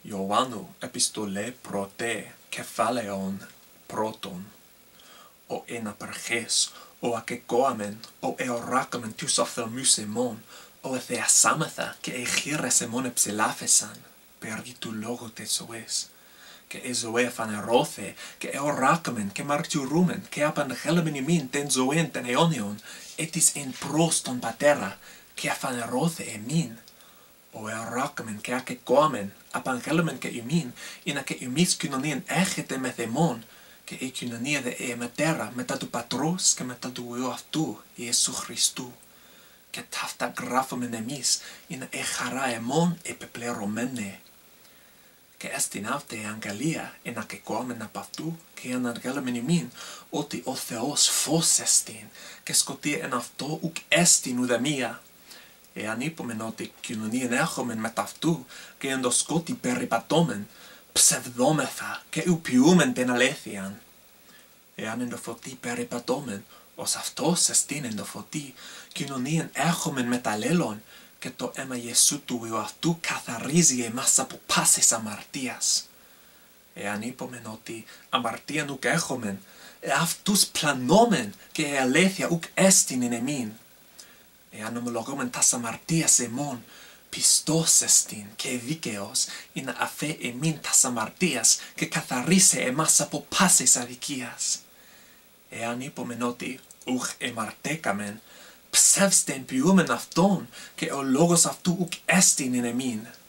Ioannou epistole prote kefaleon proton, o enaperches, o akekoamen, o eorakamen τους οφθαλμούς o εθεασάμεθα και εχείρες εμών εψηλάφεσαν, περί του λόγου τες ζωές, και η ζωή φανερώθε, και εοράκαμεν, και μαρτυρούμεν, και απαγγέλαμεν ημίν τεν ζωήν τεν αιώνιον, ετης εν προς τον Πατέρα, και αφανερώθε εμίν, ο εοράκαμεν και ακεκόαμεν, απαγγέλαμεν και ημίν, είναι και εμείς κοινωνίαν έχετε μεθ εμών, και η κοινωνία δε εμετέρα μετά του Πατρός και μετά του Υιού αυτού, Ιησού Χριστού. Και ταύτα γράφομεν εμείς, είναι η χαρά εμών επιπληρωμένη. Και έστιν αυτή η αγγελία, είναι ακεκόμεν από αυτού, και αναγγέλαμεν ημίν, ότι ο Θεός φως εστιν, και σκοτία εν αυτό ουκ έστιν ουδεμία. Εάν είπομεν ότι κοινωνίαν έχομεν μετ' αυτού, και εν το σκότι περιπατώμεν, ψευδόμεθα, και ουπιούμεν την αλήθειαν. Εάν εν το φωτί περιπατώμεν, ως αυτός εστίν εν το φωτί, κοινωνίαν έχομεν μετ' αλλήλων, και το αίμα Ιησού του Υιού αυτού καθαρίζει εμάς από πάσης αμαρτίας. Εάν είπομεν ότι αμαρτίαν ουκ έχομεν, αυτούς πλανόμεν, και η αλήθεια ουκ έστιν εν εμήν. Εάν ομολογούμεν τας αμαρτίας εμών, πιστός εστιν και δίκαιος, είναι αφέ εμήν τας αμαρτίας, και καθαρίσε εμάς από πάσης αδικίας. Εάν είπομεν ότι ουκ εμαρτέκαμεν, ψεύστεν ποιούμεν αυτόν, και ο λόγος αυτού ουκ έστιν εν εμήν.